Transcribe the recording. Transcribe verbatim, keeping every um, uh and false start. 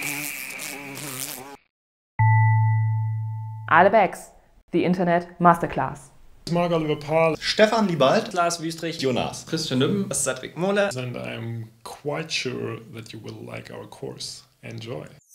Alebex, the Internet Masterclass. Marc Oliver Paul, Stefan Liebald, Lars Wüstrich, Jonas, Christian Nübben, Cedric Mohler. and I'm quite sure that you will like our course. Enjoy.